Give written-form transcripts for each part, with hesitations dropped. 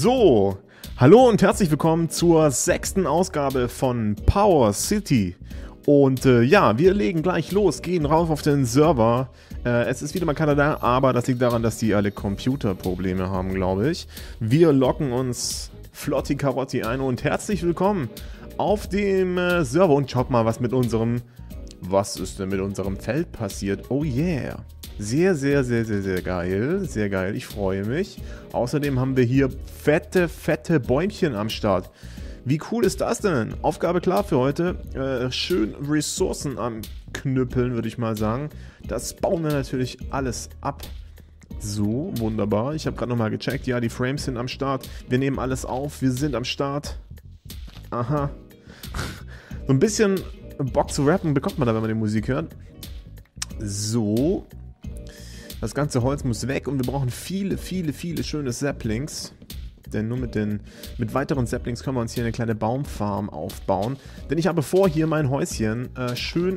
So, hallo und herzlich willkommen zur 6. Ausgabe von Power City. Und ja, wir legen gleich los, gehen rauf auf den Server. Es ist wieder mal keiner da, aber das liegt daran, dass die alle Computerprobleme haben, glaube ich. Wir locken uns Flotti Karotti ein und herzlich willkommen auf dem Server. Und schaut mal, was ist denn mit unserem Feld passiert? Oh yeah. Sehr, sehr, sehr, sehr, sehr geil. Sehr geil, ich freue mich. Außerdem haben wir hier fette, fette Bäumchen am Start. Wie cool ist das denn? Aufgabe klar für heute. Schön Ressourcen am Knüppeln, würde ich mal sagen. Das bauen wir natürlich alles ab. So, wunderbar. Ich habe gerade nochmal gecheckt. Ja, die Frames sind am Start. Wir nehmen alles auf. Wir sind am Start. Aha. So ein bisschen Bock zu rappen bekommt man da, wenn man die Musik hört. So. Das ganze Holz muss weg und wir brauchen viele, viele, viele schöne Saplings. Denn nur mit weiteren Saplings können wir uns hier eine kleine Baumfarm aufbauen. Denn ich habe vor, hier mein Häuschen schön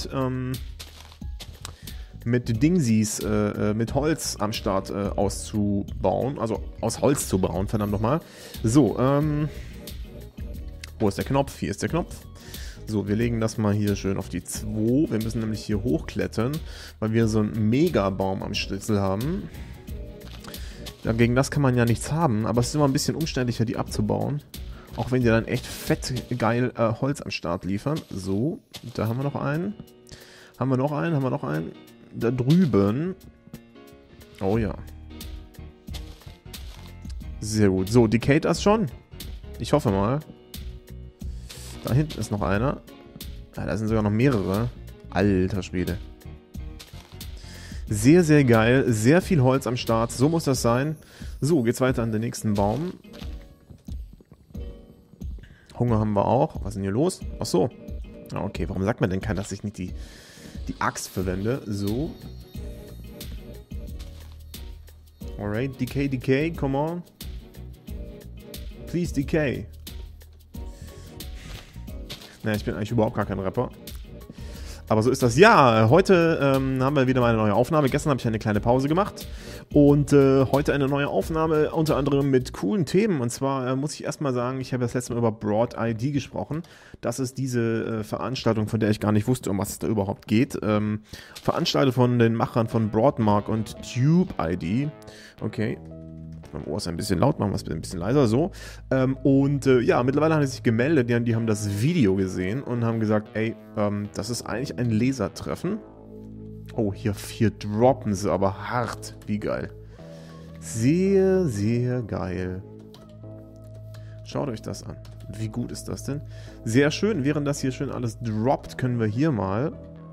mit Dingsies, mit Holz am Start auszubauen. Also aus Holz zu bauen, verdammt nochmal. So, wo ist der Knopf? Hier ist der Knopf. So, wir legen das mal hier schön auf die 2. Wir müssen nämlich hier hochklettern, weil wir so einen Megabaum am Stützel haben. Gegen das kann man ja nichts haben, aber es ist immer ein bisschen umständlicher, die abzubauen. Auch wenn die dann echt fett geil Holz am Start liefern. So, da haben wir noch einen. Haben wir noch einen? Da drüben. Oh ja. Sehr gut. So, decayed das schon? Ich hoffe mal. Da hinten ist noch einer. Ja, da sind sogar noch mehrere. Alter Schwede. Sehr, sehr geil. Sehr viel Holz am Start. So muss das sein. So, geht's weiter an den nächsten Baum. Hunger haben wir auch. Was ist denn hier los? Ach so. Ah, okay, warum sagt man denn keiner, dass ich nicht die Axt verwende? So. Alright, decay, come on. Please decay. Naja, ich bin eigentlich überhaupt gar kein Rapper. Aber so ist das. Ja, heute haben wir wieder mal eine neue Aufnahme. Gestern habe ich eine kleine Pause gemacht. Und heute eine neue Aufnahme, unter anderem mit coolen Themen. Und zwar muss ich erstmal sagen, ich habe das letzte Mal über Broad ID gesprochen. Das ist diese Veranstaltung, von der ich gar nicht wusste, um was es da überhaupt geht. Veranstaltet von den Machern von Broadmark und Tube ID. Okay. Mein Ohr ist ein bisschen laut, machen wir es ein bisschen leiser, so. Ja, mittlerweile haben sie sich gemeldet, die haben das Video gesehen und haben gesagt, ey, das ist eigentlich ein Lesertreffen. Oh, hier droppen sie aber hart. Wie geil. Sehr, sehr geil. Schaut euch das an. Wie gut ist das denn? Sehr schön. Während das hier schön alles droppt, können wir hier mal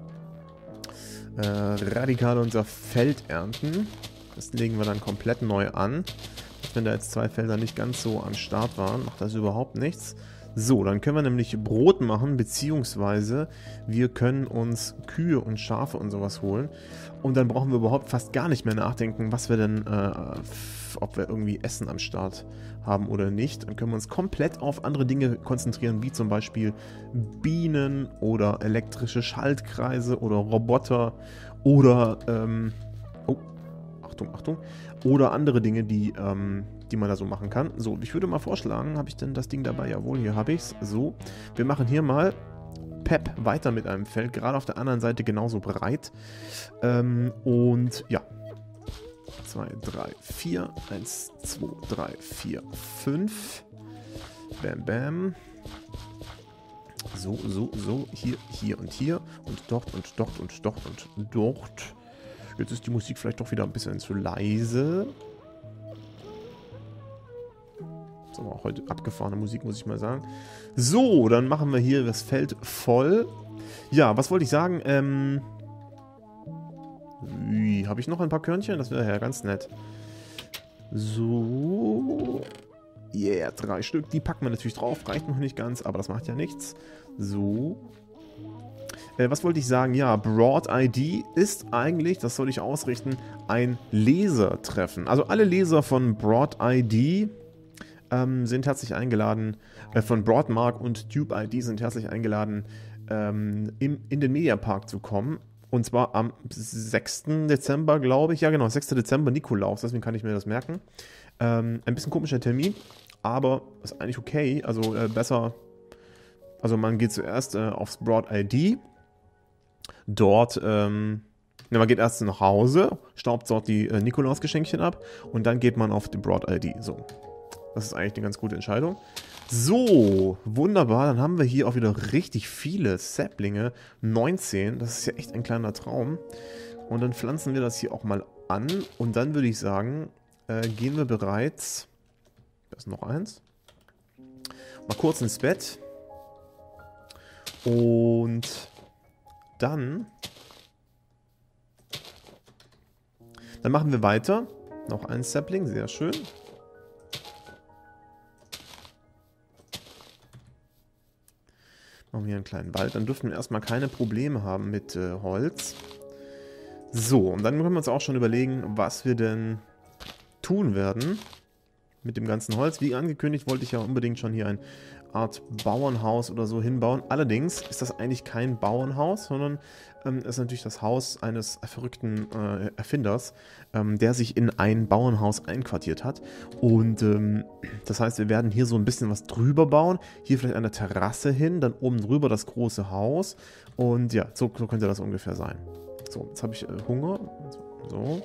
radikal unser Feld ernten. Das legen wir dann komplett neu an. Wenn da jetzt 2 Felder nicht ganz so am Start waren, macht das überhaupt nichts. So, dann können wir nämlich Brot machen, beziehungsweise wir können uns Kühe und Schafe und sowas holen. Und dann brauchen wir überhaupt fast gar nicht mehr nachdenken, was wir denn, ob wir irgendwie Essen am Start haben oder nicht. Dann können wir uns komplett auf andere Dinge konzentrieren, wie zum Beispiel Bienen oder elektrische Schaltkreise oder Roboter oder, Achtung, oder andere Dinge, die man da so machen kann. So, ich würde mal vorschlagen, habe ich denn das Ding dabei? Jawohl, hier habe ich es. So, wir machen hier mal Pep weiter mit einem Feld, gerade auf der anderen Seite genauso breit. Und ja, 2, 3, 4, 1, 2, 3, 4, 5. Bam, bam. So, hier und hier und dort und dort und dort und dort. Jetzt ist die Musik vielleicht doch wieder ein bisschen zu leise. Das ist aber auch heute abgefahrene Musik, muss ich mal sagen. So, dann machen wir hier das Feld voll. Ja, was wollte ich sagen? Habe ich noch ein paar Körnchen? Das wäre ja ganz nett. So. Yeah, 3 Stück. Die packen wir natürlich drauf. Reicht noch nicht ganz, aber das macht ja nichts. So. Was wollte ich sagen? Ja, Broad ID ist eigentlich, das soll ich ausrichten, ein Lesertreffen. Also alle Leser von Broad ID sind herzlich eingeladen, von Broadmark und Tube ID sind herzlich eingeladen, in den Mediapark zu kommen. Und zwar am 6. Dezember, glaube ich. Ja, genau, 6. Dezember, Nikolaus, deswegen kann ich mir das merken. Ein bisschen komischer Termin, aber ist eigentlich okay. Also besser. Also man geht zuerst aufs Broad ID. Dort, man geht erst nach Hause, staubt dort die Nikolausgeschenkchen ab und dann geht man auf die Broad ID. So, das ist eigentlich eine ganz gute Entscheidung. So, wunderbar, dann haben wir hier auch wieder richtig viele Saplinge. 19, das ist ja echt ein kleiner Traum. Und dann pflanzen wir das hier auch mal an und dann würde ich sagen, gehen wir bereits, da ist noch eins, mal kurz ins Bett und dann machen wir weiter. Noch ein Sapling, sehr schön. Machen wir hier einen kleinen Wald. Dann dürften wir erstmal keine Probleme haben mit Holz. So, und dann können wir uns auch schon überlegen, was wir denn tun werden mit dem ganzen Holz. Wie angekündigt, wollte ich ja unbedingt schon hier eine Art Bauernhaus oder so hinbauen. Allerdings ist das eigentlich kein Bauernhaus, sondern ist natürlich das Haus eines verrückten Erfinders, der sich in ein Bauernhaus einquartiert hat. Und das heißt, wir werden hier so ein bisschen was drüber bauen. Hier vielleicht eine Terrasse hin, dann oben drüber das große Haus. Und ja, so könnte das ungefähr sein. So, jetzt habe ich Hunger. So.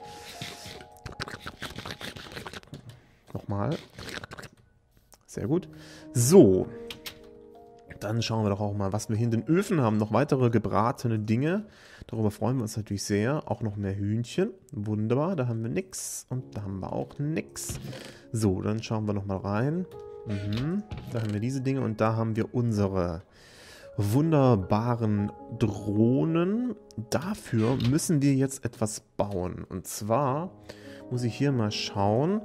Nochmal. Sehr gut. So. Dann schauen wir doch auch mal, was wir hier in den Öfen haben. Noch weitere gebratene Dinge. Darüber freuen wir uns natürlich sehr. Auch noch mehr Hühnchen. Wunderbar. Da haben wir nix. Und da haben wir auch nix. So, dann schauen wir nochmal rein. Da haben wir diese Dinge. Und da haben wir unsere wunderbaren Drohnen. Dafür müssen wir jetzt etwas bauen. Und zwar muss ich hier mal schauen.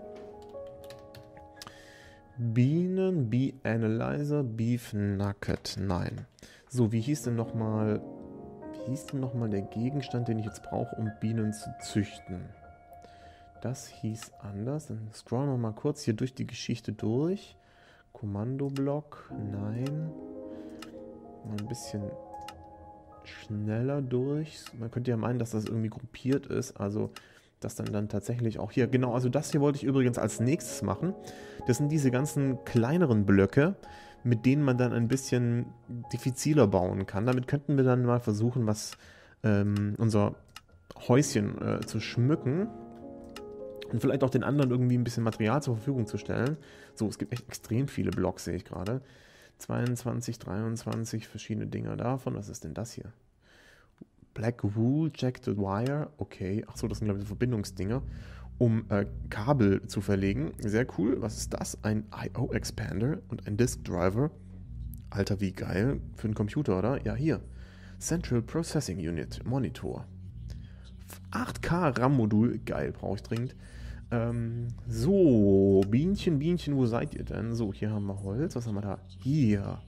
Bienen, Bee Analyzer, Beef Nugget. Nein. So, wie hieß denn nochmal der Gegenstand, den ich jetzt brauche, um Bienen zu züchten? Das hieß anders. Dann scrollen wir mal kurz hier durch die Geschichte durch. Kommandoblock, nein. Mal ein bisschen schneller durch. Man könnte ja meinen, dass das irgendwie gruppiert ist. Also das dann tatsächlich auch hier, genau, also das hier wollte ich übrigens als nächstes machen. Das sind diese ganzen kleineren Blöcke, mit denen man dann ein bisschen diffiziler bauen kann. Damit könnten wir dann mal versuchen, unser Häuschen zu schmücken und vielleicht auch den anderen irgendwie ein bisschen Material zur Verfügung zu stellen. So, es gibt echt extrem viele Blocks, sehe ich gerade. 22, 23 verschiedene Dinger davon. Was ist denn das hier? Black Wool, Jagged Wire, okay. Achso, das sind glaube ich Verbindungsdinger, um Kabel zu verlegen. Sehr cool. Was ist das? Ein I/O Expander und ein Disk Driver. Alter, wie geil. Für einen Computer, oder? Ja, hier. Central Processing Unit, Monitor. 8K RAM-Modul, geil, brauche ich dringend. So, Bienchen, wo seid ihr denn? So, hier haben wir Holz. Was haben wir da? Hier.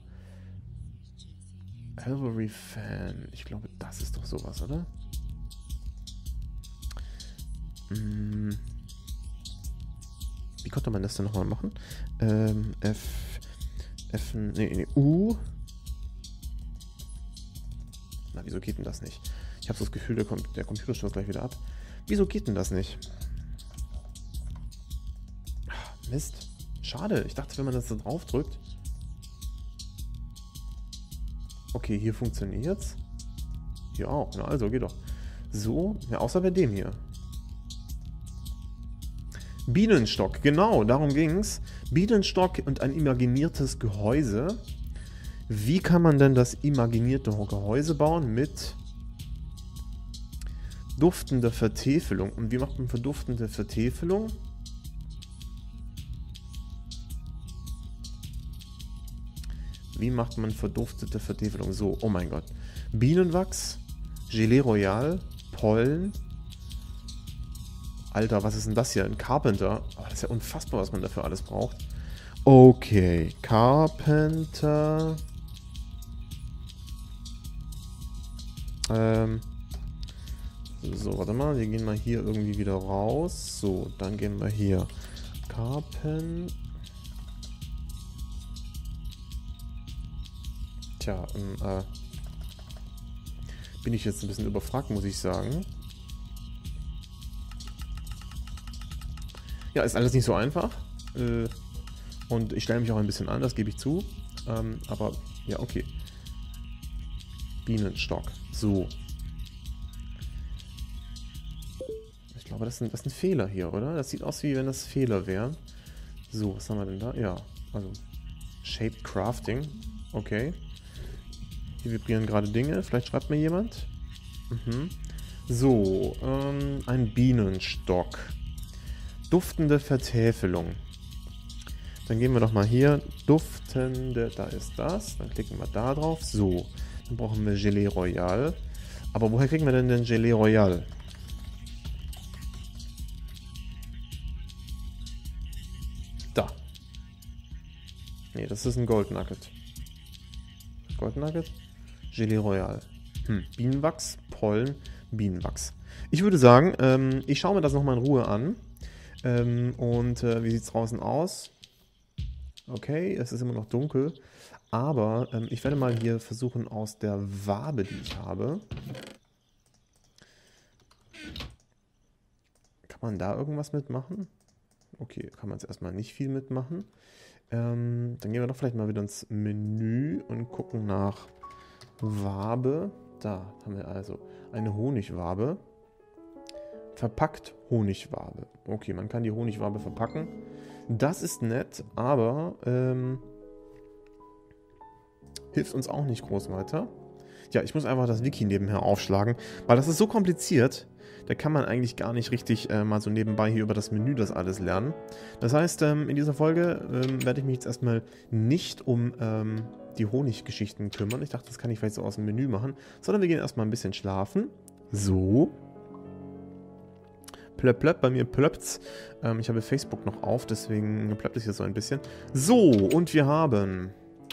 Cavalry Fan. Ich glaube, das ist doch sowas, oder? Wie konnte man das denn nochmal machen? U. Na, wieso geht denn das nicht? Ich habe so das Gefühl, der Computer stürzt gleich wieder ab. Wieso geht denn das nicht? Mist. Schade. Ich dachte, wenn man das da drauf drückt. Okay, hier funktioniert's. Hier auch. Na also, geht doch. So, ja, außer bei dem hier. Bienenstock, genau, darum ging's. Bienenstock und ein imaginiertes Gehäuse. Wie kann man denn das imaginierte Gehäuse bauen? Mit duftender Vertäfelung. Und wie macht man verduftende Vertäfelung? Wie macht man verduftete Vertäfelung? So, oh mein Gott. Bienenwachs, Gelee Royal, Pollen. Alter, was ist denn das hier? Ein Carpenter. Oh, das ist ja unfassbar, was man dafür alles braucht. Okay, Carpenter. So, warte mal. Wir gehen mal hier irgendwie wieder raus. So, dann gehen wir hier. Carpenter. Tja, bin ich jetzt ein bisschen überfragt, muss ich sagen. Ja, ist alles nicht so einfach. Und ich stelle mich auch ein bisschen an, das gebe ich zu. Aber, ja, okay. Bienenstock. So. Ich glaube, das sind Fehler hier, oder? Das sieht aus, wie wenn das Fehler wären. So, was haben wir denn da? Ja, also Shaped Crafting. Okay. Hier vibrieren gerade Dinge. Vielleicht schreibt mir jemand. Mhm. So, ein Bienenstock. Duftende Vertäfelung. Dann gehen wir doch mal hier. Duftende, da ist das. Dann klicken wir da drauf. So, dann brauchen wir Gelee Royal. Aber woher kriegen wir denn den Gelee Royal? Da. Nee, das ist ein Gold Nugget. Gold Nugget? Gelee Royal. Bienenwachs, Pollen, Bienenwachs. Ich würde sagen, ich schaue mir das nochmal in Ruhe an. Wie sieht es draußen aus? Okay, es ist immer noch dunkel. Aber ich werde mal hier versuchen, aus der Wabe, die ich habe. Kann man da irgendwas mitmachen? Okay, kann man jetzt erstmal nicht viel mitmachen. Dann gehen wir doch vielleicht mal wieder ins Menü und gucken nach Wabe. Da haben wir also eine Honigwabe. Verpackt Honigwabe. Okay, man kann die Honigwabe verpacken. Das ist nett, aber hilft uns auch nicht groß weiter. Ja, ich muss einfach das Wiki nebenher aufschlagen, weil das ist so kompliziert. Da kann man eigentlich gar nicht richtig mal so nebenbei hier über das Menü das alles lernen. Das heißt, in dieser Folge werde ich mich jetzt erstmal nicht um die Honiggeschichten kümmern. Ich dachte, das kann ich vielleicht so aus dem Menü machen. Sondern wir gehen erstmal ein bisschen schlafen. So. Plöpp, plöpp, bei mir plöppt's. Ich habe Facebook noch auf, deswegen plöppt es hier so ein bisschen. So, und wir haben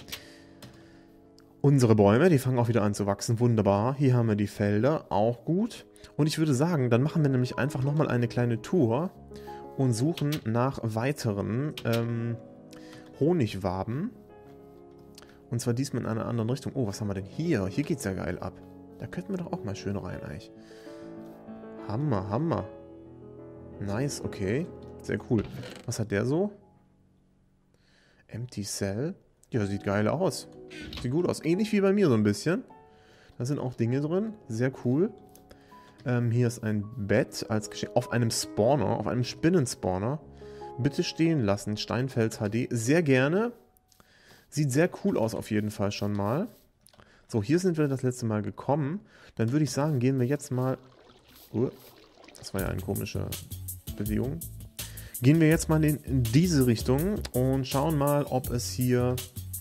unsere Bäume, die fangen auch wieder an zu wachsen. Wunderbar. Hier haben wir die Felder, auch gut. Und ich würde sagen, dann machen wir nämlich einfach nochmal eine kleine Tour und suchen nach weiteren Honigwaben. Und zwar diesmal in einer anderen Richtung. Oh, was haben wir denn hier? Hier geht's ja geil ab. Da könnten wir doch auch mal schön rein eigentlich. Hammer, Hammer. Nice, okay. Sehr cool. Was hat der so? Empty Cell. Ja, sieht geil aus. Sieht gut aus. Ähnlich wie bei mir so ein bisschen. Da sind auch Dinge drin. Sehr cool. Hier ist ein Bett als Geschenk. Auf einem Spawner, auf einem Spinnenspawner. Bitte stehen lassen. Steinfels HD. Sehr gerne. Sieht sehr cool aus auf jeden Fall schon mal. So, hier sind wir das letzte Mal gekommen. Dann würde ich sagen, gehen wir jetzt mal... Das war ja eine komische Bewegung. Gehen wir jetzt mal in diese Richtung und schauen mal, ob es hier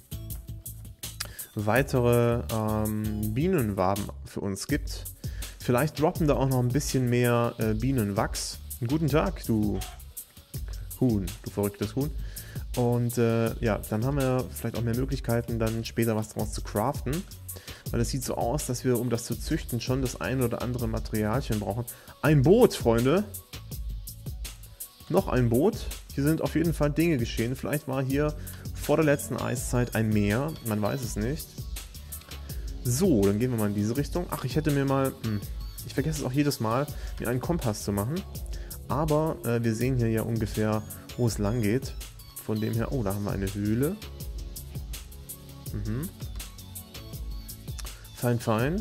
weitere Bienenwaben für uns gibt. Vielleicht droppen da auch noch ein bisschen mehr Bienenwachs. Guten Tag, du Huhn, du verrücktes Huhn. Und ja, dann haben wir vielleicht auch mehr Möglichkeiten, dann später was daraus zu craften. Weil es sieht so aus, dass wir, um das zu züchten, schon das ein oder andere Materialchen brauchen. Ein Boot, Freunde! Noch ein Boot. Hier sind auf jeden Fall Dinge geschehen. Vielleicht war hier vor der letzten Eiszeit ein Meer. Man weiß es nicht. So, dann gehen wir mal in diese Richtung. Ach, ich hätte mir mal... ich vergesse es auch jedes Mal, mir einen Kompass zu machen. Aber wir sehen hier ja ungefähr, wo es lang geht. Von dem her... Oh, da haben wir eine Höhle. Fein, fein.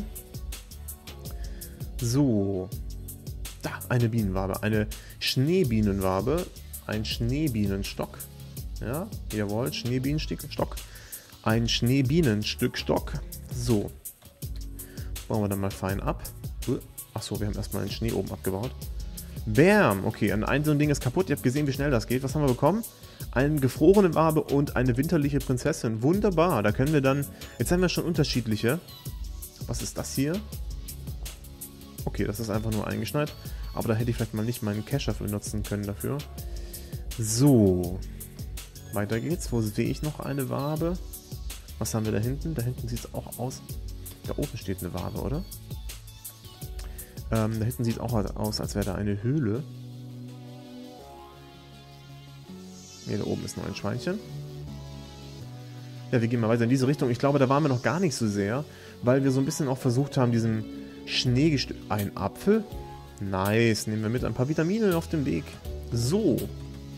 So. Da, eine Bienenwabe. Eine Schneebienenwabe. Ein Schneebienenstock. Ja, jawohl, Schneebienenstock. Ein Schneebienenstückstock. So. Bauen wir dann mal fein ab. Achso, wir haben erstmal den Schnee oben abgebaut. Bam! Okay, ein so ein Ding ist kaputt. Ihr habt gesehen, wie schnell das geht. Was haben wir bekommen? Eine gefrorene Wabe und eine winterliche Prinzessin. Wunderbar. Da können wir dann... Jetzt haben wir schon unterschiedliche. Was ist das hier? Okay, das ist einfach nur eingeschneit. Aber da hätte ich vielleicht mal nicht meinen Kescher benutzen können dafür. So. Weiter geht's. Wo sehe ich noch eine Wabe? Was haben wir da hinten? Da hinten sieht es auch aus... Da oben steht eine Wabe, oder? Da hinten sieht es auch aus, als wäre da eine Höhle. Hier, da oben ist noch ein Schweinchen. Ja, wir gehen mal weiter in diese Richtung. Ich glaube, da waren wir noch gar nicht so sehr, weil wir so ein bisschen auch versucht haben, diesem Schneegestück... Ein Apfel? Nice, nehmen wir mit. Ein paar Vitamine auf dem Weg. So.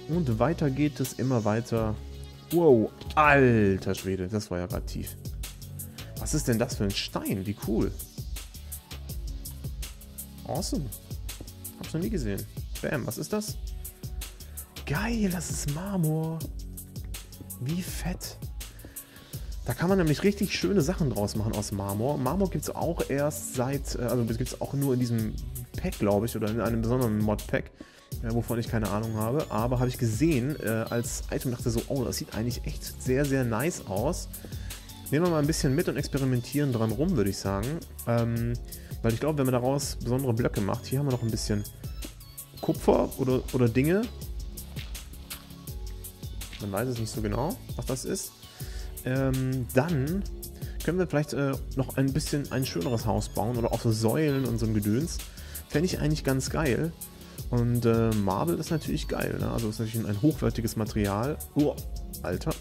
Und weiter geht es immer weiter. Wow, alter Schwede, das war ja gerade tief. Was ist denn das für ein Stein? Wie cool. Awesome. Hab's noch nie gesehen. Bam, was ist das? Geil, das ist Marmor. Wie fett. Da kann man nämlich richtig schöne Sachen draus machen aus Marmor. Marmor gibt es auch erst seit, also gibt es auch nur in diesem Pack, glaube ich, oder in einem besonderen Mod-Pack, wovon ich keine Ahnung habe. Aber habe ich gesehen als Item, dachte so, oh, das sieht eigentlich echt sehr, sehr nice aus. Nehmen wir mal ein bisschen mit und experimentieren dran rum, würde ich sagen. Weil ich glaube, wenn man daraus besondere Blöcke macht, hier haben wir noch ein bisschen Kupfer oder Dinge. Man weiß es nicht so genau, was das ist. Dann können wir vielleicht noch ein bisschen ein schöneres Haus bauen oder auch so Säulen und so ein Gedöns. Fände ich eigentlich ganz geil. Und Marble ist natürlich geil, ne? Also ist natürlich ein hochwertiges Material. Oh, Alter.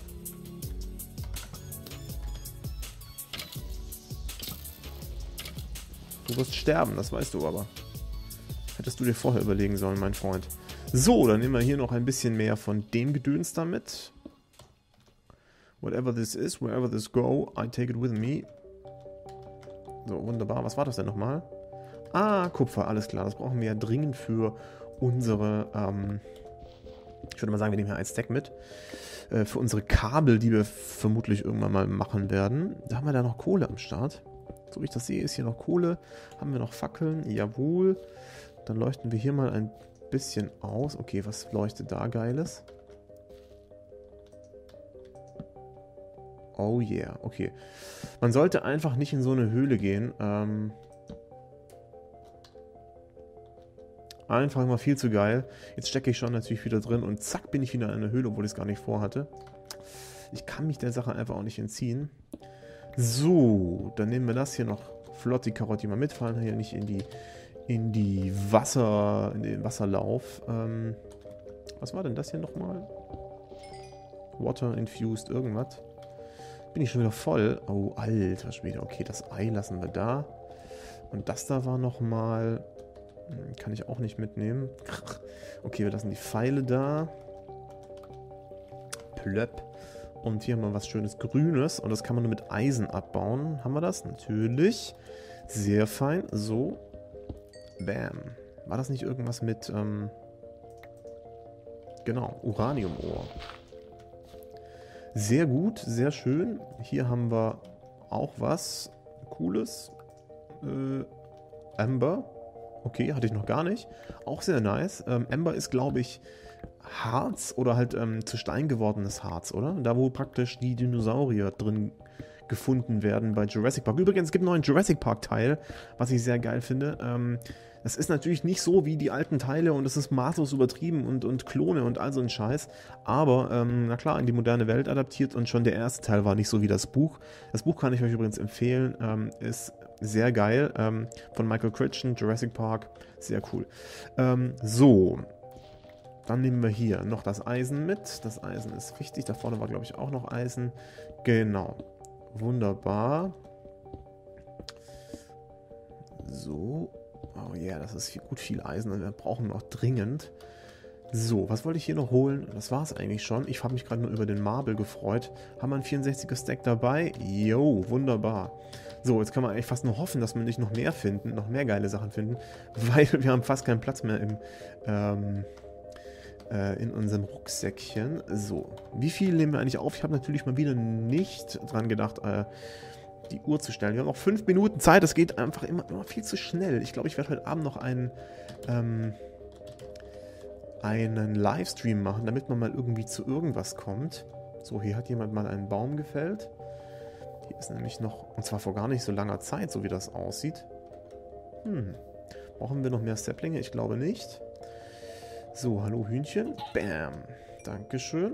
Du wirst sterben, das weißt du aber. Hättest du dir vorher überlegen sollen, mein Freund. So, dann nehmen wir hier noch ein bisschen mehr von dem Gedöns damit. Whatever this is, wherever this go, I take it with me. So, wunderbar. Was war das denn nochmal? Ah, Kupfer, alles klar. Das brauchen wir ja dringend für unsere, ich würde mal sagen, wir nehmen hier ein Stack mit. Für unsere Kabel, die wir vermutlich irgendwann mal machen werden. Da haben wir da noch Kohle am Start. So wie ich das sehe, ist hier noch Kohle. Haben wir noch Fackeln? Jawohl. Dann leuchten wir hier mal ein bisschen aus. Okay, was leuchtet da Geiles? Oh yeah, okay. Man sollte einfach nicht in so eine Höhle gehen. Einfach immer viel zu geil. Jetzt stecke ich schon natürlich wieder drin und zack bin ich wieder in einer Höhle, obwohl ich es gar nicht vorhatte. Ich kann mich der Sache einfach auch nicht entziehen. So, dann nehmen wir das hier noch flott, die Karotte mal mitfallen, hier nicht in den Wasserlauf. Was war denn das hier nochmal? Water infused irgendwas. Bin ich schon wieder voll. Oh, alter Schwede. Okay, das Ei lassen wir da. Und das da war nochmal... Kann ich auch nicht mitnehmen. Okay, wir lassen die Pfeile da. Plöpp. Und hier haben wir was schönes Grünes. Und das kann man nur mit Eisen abbauen. Haben wir das? Natürlich. Sehr fein. So. Bam. War das nicht irgendwas mit... genau, Uraniumohr. Sehr gut, sehr schön. Hier haben wir auch was Cooles. Amber. Okay, hatte ich noch gar nicht. Auch sehr nice. Amber ist, glaube ich, Harz oder halt zu Stein gewordenes Harz, oder? Da, wo praktisch die Dinosaurier drin gefunden werden bei Jurassic Park. Übrigens, es gibt einen neuen Jurassic Park Teil, was ich sehr geil finde. Das ist natürlich nicht so wie die alten Teile und es ist maßlos übertrieben und Klone und all so ein Scheiß. Aber, na klar, in die moderne Welt adaptiert und schon der erste Teil war nicht so wie das Buch. Das Buch kann ich euch übrigens empfehlen. Ist sehr geil. Von Michael Crichton, Jurassic Park. Sehr cool. So. Dann nehmen wir hier noch das Eisen mit. Das Eisen ist wichtig. Da vorne war, glaube ich, auch noch Eisen. Genau. Wunderbar. So. Oh ja, yeah, das ist viel Eisen und wir brauchen noch dringend. So, was wollte ich hier noch holen? Das war es eigentlich schon. Ich habe mich gerade nur über den Marble gefreut. Haben wir einen 64er Stack dabei? Jo, wunderbar. So, jetzt kann man eigentlich fast nur hoffen, dass wir nicht noch mehr finden, noch mehr geile Sachen finden, weil wir haben fast keinen Platz mehr in unserem Rucksäckchen. So, wie viel nehmen wir eigentlich auf? Ich habe natürlich mal wieder nicht dran gedacht, die Uhr zu stellen. Wir haben noch 5 Minuten Zeit, das geht einfach immer viel zu schnell. Ich glaube, ich werde heute Abend noch einen Livestream machen, damit man mal irgendwie zu irgendwas kommt. So, hier hat jemand mal einen Baum gefällt. Hier ist nämlich noch, und zwar vor gar nicht so langer Zeit, so wie das aussieht. Brauchen wir noch mehr Saplinge? Ich glaube nicht. So, hallo Hühnchen. Bam. Dankeschön.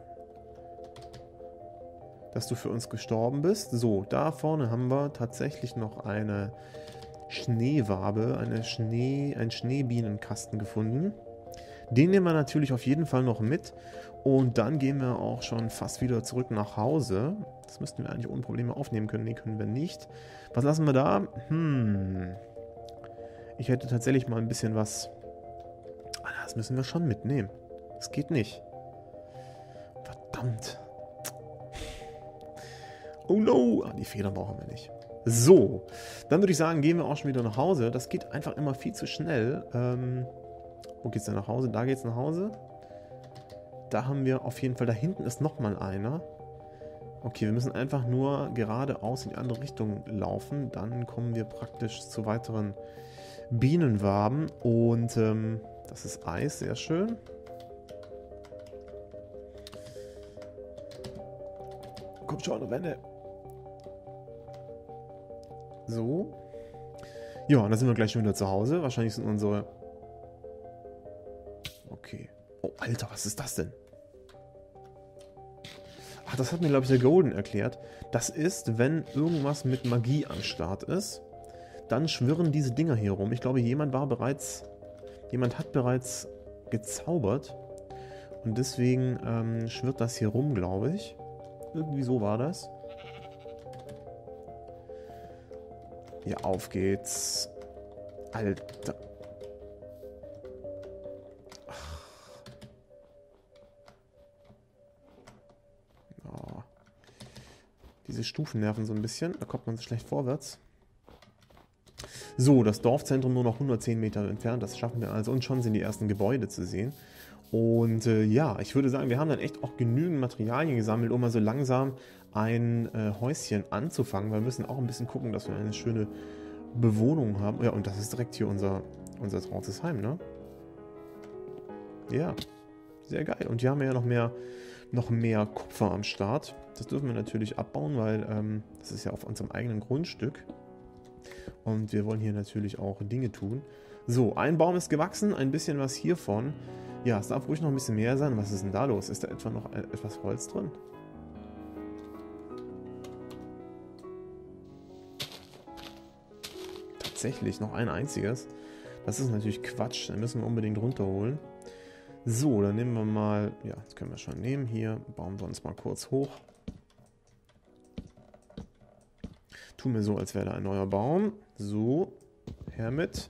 Dass du für uns gestorben bist. So, da vorne haben wir tatsächlich noch eine Schneewabe, einen Schneebienenkasten gefunden. Den nehmen wir natürlich auf jeden Fall noch mit. Und dann gehen wir auch schon fast wieder zurück nach Hause. Das müssten wir eigentlich ohne Probleme aufnehmen können. Nee, können wir nicht. Was lassen wir da? Ich hätte tatsächlich mal ein bisschen was... Das müssen wir schon mitnehmen. Es geht nicht. Verdammt. Oh no. Ah, die Federn brauchen wir nicht. So. Dann würde ich sagen, gehen wir auch schon wieder nach Hause. Das geht einfach immer viel zu schnell. Wo geht's denn nach Hause? Da geht's nach Hause. Da haben wir auf jeden Fall, da hinten ist nochmal einer. Okay, wir müssen einfach nur geradeaus in die andere Richtung laufen. Dann kommen wir praktisch zu weiteren Bienenwaben. Und das ist Eis, sehr schön. Kommt schon, Renne. So. Ja, und dann sind wir gleich schon wieder zu Hause. Wahrscheinlich sind unsere... Okay. Oh, Alter, was ist das denn? Ach, das hat mir, glaube ich, der Golden erklärt. Das ist, wenn irgendwas mit Magie am Start ist, dann schwirren diese Dinger hier rum. Ich glaube, jemand hat bereits gezaubert. Und deswegen schwirrt das hier rum, glaube ich. Irgendwie so war das. Ja, auf geht's. Alter. Oh. Diese Stufen nerven so ein bisschen. Da kommt man so schlecht vorwärts. So, das Dorfzentrum nur noch 110 Meter entfernt. Das schaffen wir also. Und schon sind die ersten Gebäude zu sehen. Und ja, ich würde sagen, wir haben dann echt auch genügend Materialien gesammelt, um mal so langsam ein Häuschen anzufangen. Weil wir müssen auch ein bisschen gucken, dass wir eine schöne Bewohnung haben. Ja, und das ist direkt hier unser trautes Heim, ne? Ja, sehr geil. Und hier haben wir ja noch mehr Kupfer am Start. Das dürfen wir natürlich abbauen, weil das ist ja auf unserem eigenen Grundstück. Und wir wollen hier natürlich auch Dinge tun. So, ein Baum ist gewachsen, ein bisschen was hiervon. Ja, es darf ruhig noch ein bisschen mehr sein. Was ist denn da los? Ist da etwa noch etwas Holz drin? Tatsächlich, noch ein einziges. Das ist natürlich Quatsch. Dann müssen wir unbedingt runterholen. So, dann nehmen wir mal... Ja, das können wir schon nehmen. Hier bauen wir uns mal kurz hoch. Tun wir so, als wäre da ein neuer Baum. So, her mit.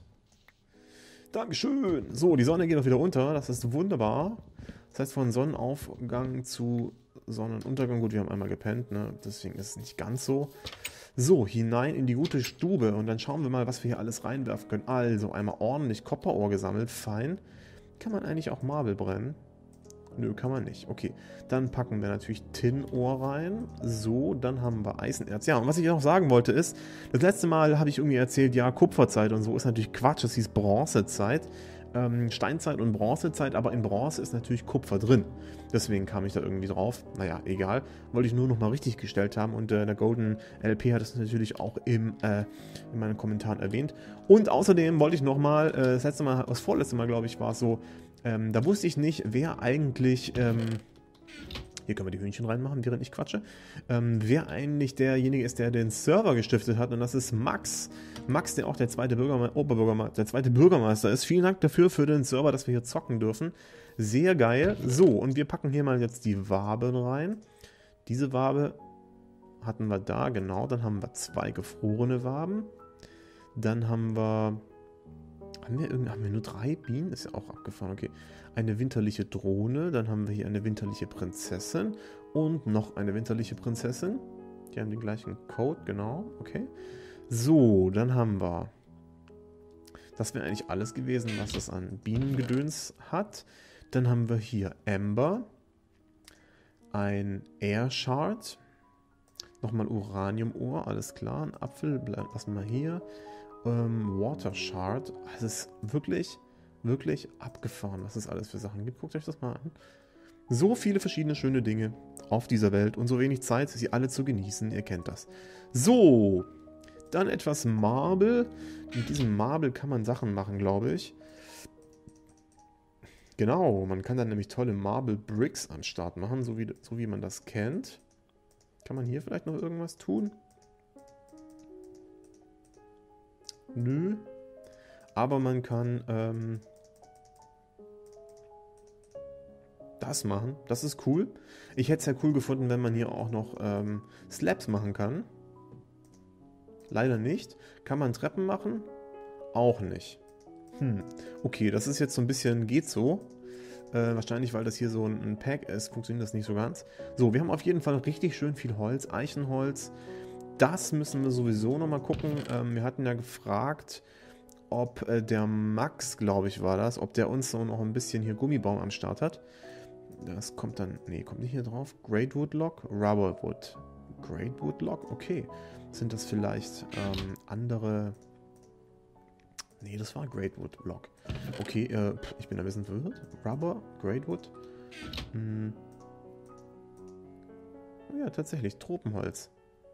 Dankeschön. So, die Sonne geht auch wieder unter. Das ist wunderbar. Das heißt, von Sonnenaufgang zu Sonnenuntergang. Gut, wir haben einmal gepennt, ne? Deswegen ist es nicht ganz so. So, hinein in die gute Stube. Und dann schauen wir mal, was wir hier alles reinwerfen können. Also, einmal ordentlich Kopperohr gesammelt. Fein. Kann man eigentlich auch Marble brennen? Nö, kann man nicht. Okay, dann packen wir natürlich Tinohr rein. So, dann haben wir Eisenerz. Ja, und was ich noch sagen wollte ist, das letzte Mal habe ich irgendwie erzählt, ja, Kupferzeit und so ist natürlich Quatsch. Das hieß Bronzezeit. Steinzeit und Bronzezeit, aber in Bronze ist natürlich Kupfer drin. Deswegen kam ich da irgendwie drauf. Naja, egal. Wollte ich nur noch mal richtig gestellt haben und der Golden LP hat es natürlich auch in meinen Kommentaren erwähnt. Und außerdem wollte ich noch mal, das vorletzte Mal, glaube ich, war es so, da wusste ich nicht, wer eigentlich, hier können wir die Hühnchen reinmachen, während ich quatsche, wer eigentlich derjenige ist, der den Server gestiftet hat, und das ist Max. Max, der auch der zweite Bürgermeister ist. Vielen Dank dafür, für den Server, dass wir hier zocken dürfen. Sehr geil. So, und wir packen hier mal jetzt die Waben rein. Diese Wabe hatten wir da, genau. Dann haben wir 2 gefrorene Waben. Dann haben wir... Haben wir nur 3 Bienen? Ist ja auch abgefahren, okay. Eine winterliche Drohne, dann haben wir hier eine winterliche Prinzessin und noch eine winterliche Prinzessin. Die haben den gleichen Code, genau, okay. So, dann haben wir... Das wäre eigentlich alles gewesen, was es an Bienengedöns hat. Dann haben wir hier Amber, ein Air Shard, nochmal Uraniumohr, alles klar, ein Apfel, lassen wir hier. Water Shard. Es ist wirklich, wirklich abgefahren, was es alles für Sachen gibt. Guckt euch das mal an. So viele verschiedene schöne Dinge auf dieser Welt und so wenig Zeit, sie alle zu genießen. Ihr kennt das. So, dann etwas Marble. Mit diesem Marble kann man Sachen machen, glaube ich. Genau, man kann dann nämlich tolle Marble Bricks an den Start machen, so wie man das kennt. Kann man hier vielleicht noch irgendwas tun? Nö. Aber man kann das machen. Das ist cool. Ich hätte es ja cool gefunden, wenn man hier auch noch Slabs machen kann. Leider nicht. Kann man Treppen machen? Auch nicht. Okay, das ist jetzt so ein bisschen, geht so. Wahrscheinlich, weil das hier so ein Pack ist, funktioniert das nicht so ganz. So, wir haben auf jeden Fall richtig schön viel Holz, Eichenholz. Das müssen wir sowieso nochmal gucken. Wir hatten ja gefragt, ob der Max, glaube ich, war das, ob der uns so noch ein bisschen hier Gummibaum am Start hat. Das kommt dann, nee, kommt nicht hier drauf. Greatwood Log, Rubberwood. Greatwood Log, okay. Sind das vielleicht andere... Nee, das war Greatwood Log. Okay, ich bin ein bisschen verwirrt. Rubber, Greatwood. Oh ja, tatsächlich, Tropenholz.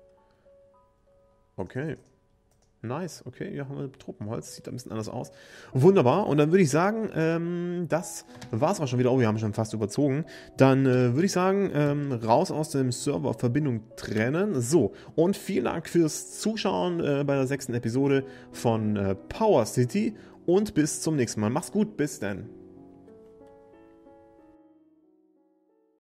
Okay. Nice, okay, hier haben wir Tropenholz, sieht ein bisschen anders aus. Wunderbar, und dann würde ich sagen, das war es auch schon wieder. Oh, wir haben schon fast überzogen. Dann würde ich sagen, raus aus dem Server, Verbindung trennen. So, und vielen Dank fürs Zuschauen bei der 6. Episode von Power City und bis zum nächsten Mal. Macht's gut, bis dann.